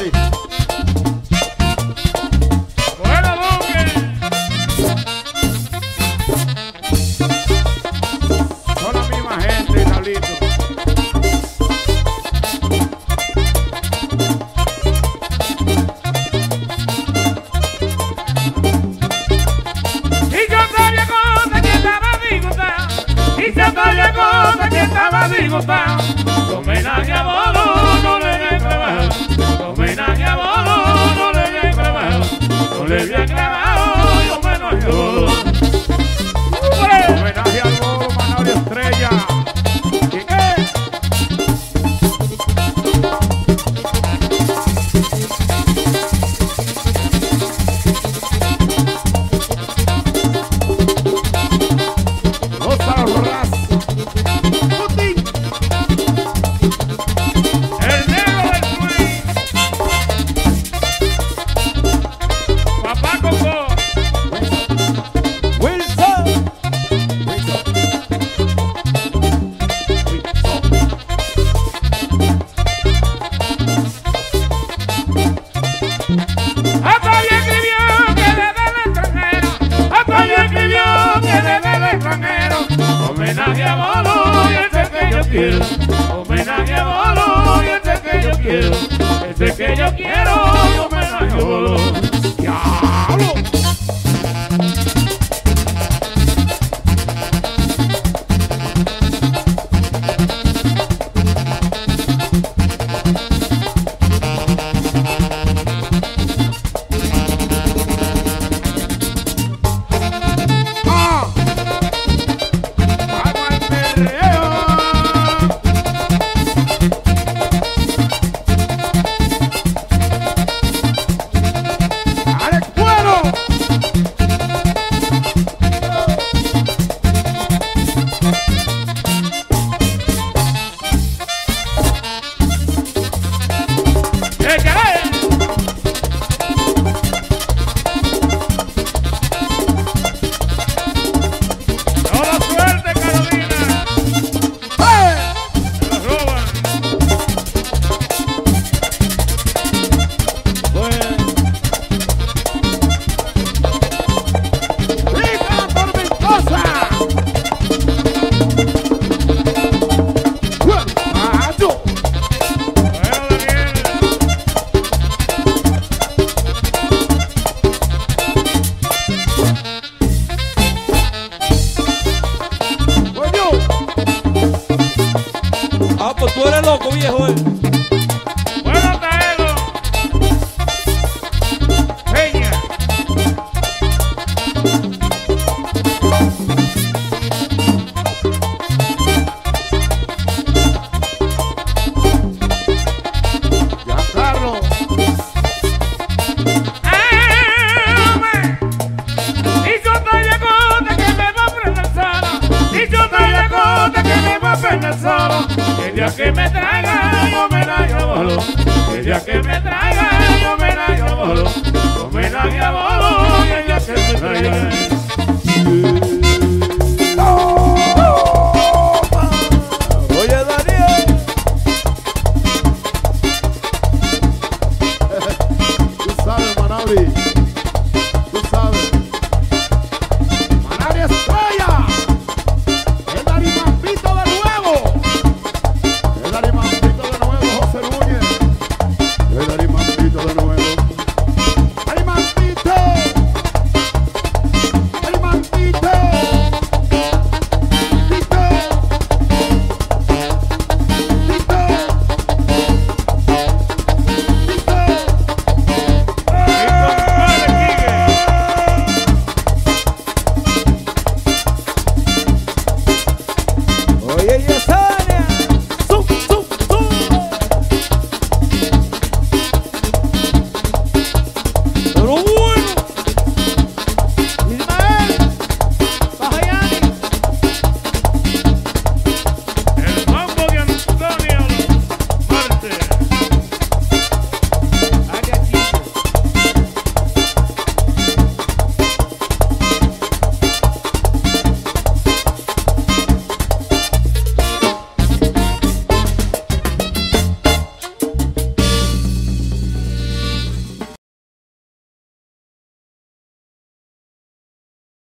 ahí. Bueno, Duque. Son la misma gente, Carlito. Y yo sabía cosas que estaba disgustado. Y yo sabía cosas que estaba disgustado. Homenaje a Bolo, no le voy a clavar. Homenaje a Bolo, no le voy a clavar. No le voy a clavar, yo homenaje a Bolo. Homenaje al Bolo, Manario Estrella. ¿Y qué? Los Ras. El negro del swing. Papá Coco. Wilson. Hasta ya escribió que desde el extranjero. Hasta ya escribió que desde el extranjero. Homenaje a Bolo y ese que yo quiero. Homenaje a Bolo y ese que yo quiero. Ese que yo quiero y homenaje a Bolo.